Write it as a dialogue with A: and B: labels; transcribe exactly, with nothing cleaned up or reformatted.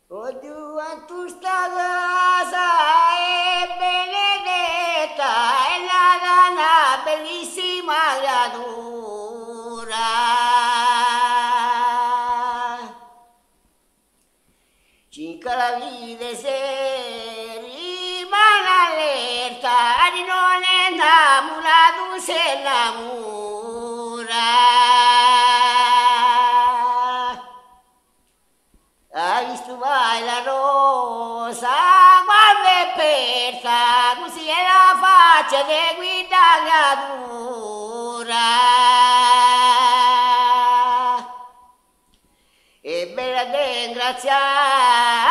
A: Oddio, tu sta casa è benedetta, è la donna bellissima creatura. Cinque la vita se rimane allerta, di non è innamorato se innamora. Hai visto mai la rosa quando è persa, così è la faccia di guida creatura. E bella ringraziare.